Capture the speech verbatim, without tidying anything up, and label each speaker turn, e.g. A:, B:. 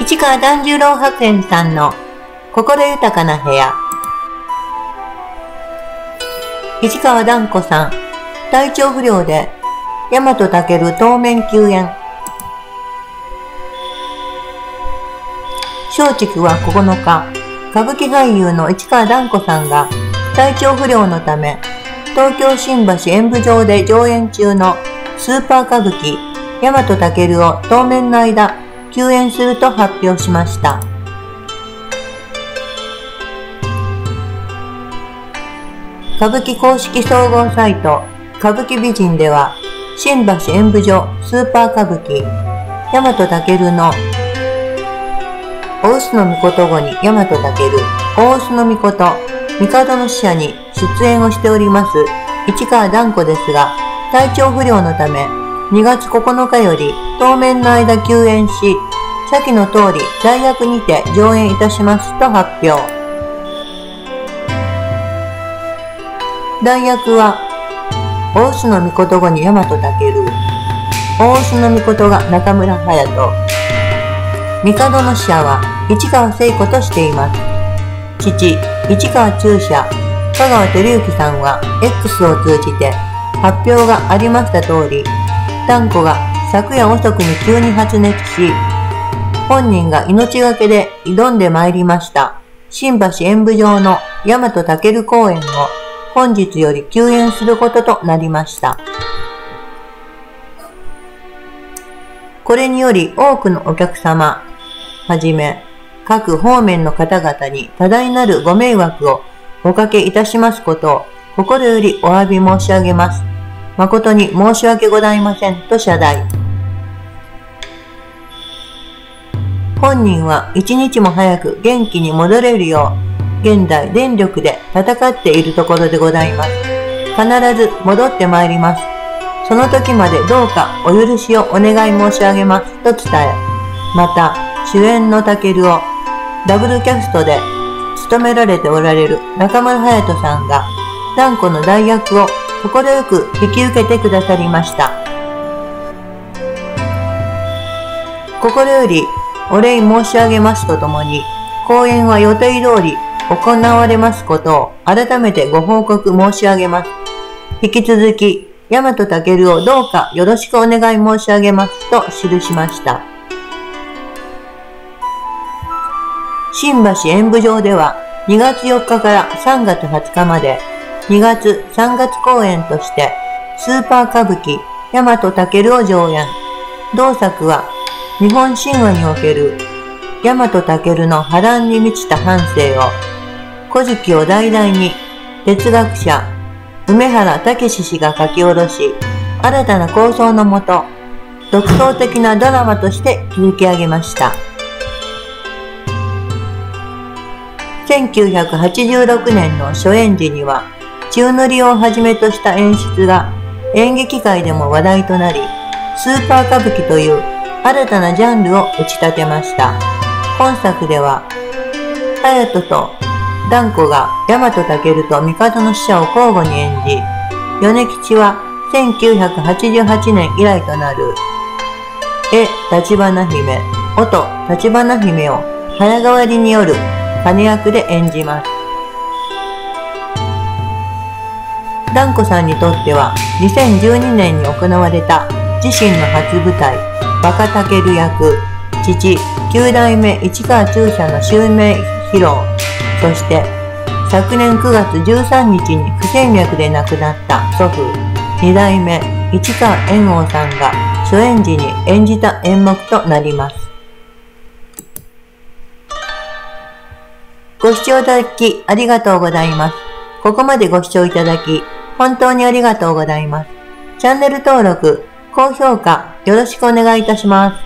A: 市川團十郎白猿さんの心豊かな部屋。市川團子さん、体調不良で大和武当面休演。松竹はここのか、歌舞伎俳優の市川團子さんが体調不良のため、東京新橋演舞場で上演中のスーパー歌舞伎大和武を当面の間休演すると発表しました。歌舞伎公式総合サイト歌舞伎美人では、新橋演舞場スーパー歌舞伎大和武のお臼の命子に大和武、大臼の命子、帝の使者に出演をしております市川團子ですが、体調不良のためにがつここのかより当面の間休演し、先の通り代役にて上演いたしますと発表。代役はお臼の命子に大和武、大臼の命が中村隼人、帝の使者は市川聖子としています。父、市川中車、香川照之さんは X を通じて発表がありました通り、團子が昨夜遅くに急に発熱し、本人が命がけで挑んでまいりました新橋演舞場の大和武公演を本日より休演することとなりました。これにより多くのお客様はじめ各方面の方々に多大なるご迷惑をおかけいたしますことを心よりお詫び申し上げます。誠に申し訳ございませんと謝罪。本人は一日も早く元気に戻れるよう、現在電力で戦っているところでございます。必ず戻ってまいります。その時までどうかお許しをお願い申し上げますと伝え、また主演の武をダブルキャストで務められておられる中村隼人さんが團子の代役を快く引き受けてくださりました。心よりお礼申し上げますとともに、公演は予定通り行われますことを改めてご報告申し上げます。引き続き大和武をどうかよろしくお願い申し上げますと記しました。新橋演舞場ではにがつよっかからさんがつはつかまでにがつさんがつ公演としてスーパー歌舞伎大和武を上演。同作は日本神話における大和武の波乱に満ちた半生を古事記を題材に哲学者梅原武氏が書き下ろし、新たな構想のもと独創的なドラマとして築き上げました。せんきゅうひゃくはちじゅうろくねんの初演時には宙塗りをはじめとした演出が演劇界でも話題となり、スーパー歌舞伎という新たなジャンルを打ち立てました。本作では隼人と團子が大和武と帝の使者を交互に演じ、米吉はせんきゅうひゃくはちじゅうはちねん以来となる絵立花姫、音立花姫を早変わりによる金役で演じます。團子さんにとってはにせんじゅうにねんに行われた自身の初舞台若武役、父九代目市川中車の襲名披露、そして昨年くがつじゅうさんにちに不整脈で亡くなった祖父二代目市川猿翁さんが初演時に演じた演目となります。ご視聴いただきありがとうございます。ここまでご視聴いただき本当にありがとうございます。チャンネル登録、高評価よろしくお願いいたします。